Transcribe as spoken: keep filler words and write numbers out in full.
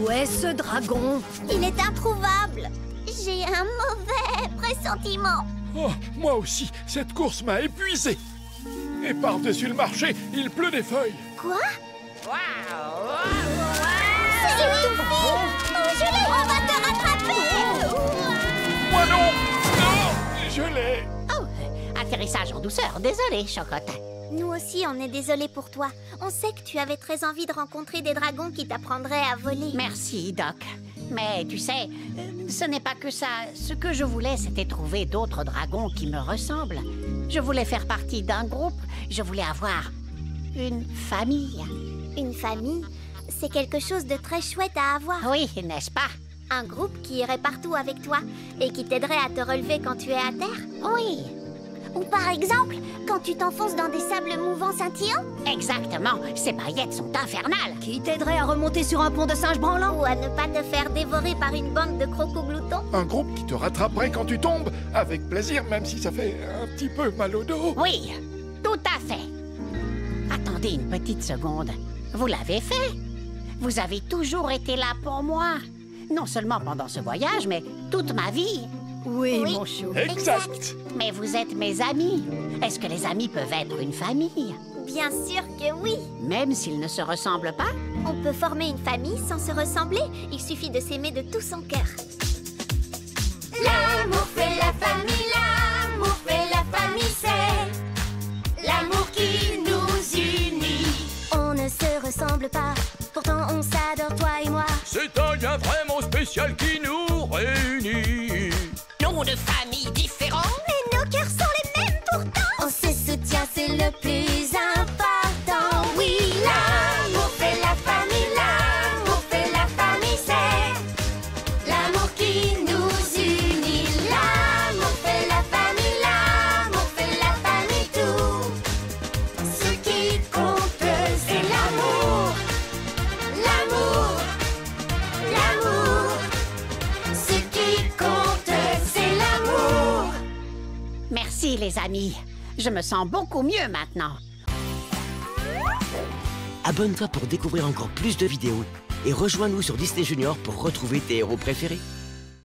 Où est ce dragon? Il est introuvable. J'ai un mauvais pressentiment. Oh, moi aussi, cette course m'a épuisé. Et par-dessus le marché, il pleut des feuilles. Quoi? C'est une fille. Oh, Julie, on va te rattraper. Moi non. Non, je l'ai. Oh, atterrissage en douceur. Désolé, Chocotte. Nous aussi, on est désolés pour toi. On sait que tu avais très envie de rencontrer des dragons qui t'apprendraient à voler. Merci, Doc. Mais tu sais, euh, ce n'est pas que ça. Ce que je voulais, c'était trouver d'autres dragons qui me ressemblent. Je voulais faire partie d'un groupe. Je voulais avoir une famille. Une famille, c'est quelque chose de très chouette à avoir. Oui, n'est-ce pas? Un groupe qui irait partout avec toi et qui t'aiderait à te relever quand tu es à terre. Oui. Ou par exemple, quand tu t'enfonces dans des sables mouvants scintillants. Exactement. Ces paillettes sont infernales. Qui t'aiderait à remonter sur un pont de singe branlant? Ou à ne pas te faire dévorer par une bande de crocogloutons. Un groupe qui te rattraperait quand tu tombes, avec plaisir, même si ça fait un petit peu mal au dos. Oui, tout à fait. Attendez une petite seconde. Vous l'avez fait. Vous avez toujours été là pour moi. Non seulement pendant ce voyage, mais toute ma vie. Oui, Oui. mon chou. Exact. Mais vous êtes mes amis. Est-ce que les amis peuvent être une famille? Bien sûr que oui. Même s'ils ne se ressemblent pas? On peut former une famille sans se ressembler. Il suffit de s'aimer de tout son cœur. L'amour fait la famille, l'amour fait la famille, c'est l'amour qui nous unit. On ne se ressemble pas, pourtant on s'adore toi et moi. C'est un lien vraiment spécial qui nous réunit. Nom de famille différents? Mais nos cœurs sont les mêmes pourtant. On se soutient, c'est le plus important. Oui, l'amour fait la famille, l'amour fait la famille, c'est l'amour qui nous unit. L'amour fait la famille, l'amour fait la famille, tout. Ce qui compte, c'est l'amour, l'amour, l'amour. Ce qui compte, c'est l'amour. Merci, les amis. Je me sens beaucoup mieux maintenant. Abonne-toi pour découvrir encore plus de vidéos et rejoins-nous sur Disney Junior pour retrouver tes héros préférés.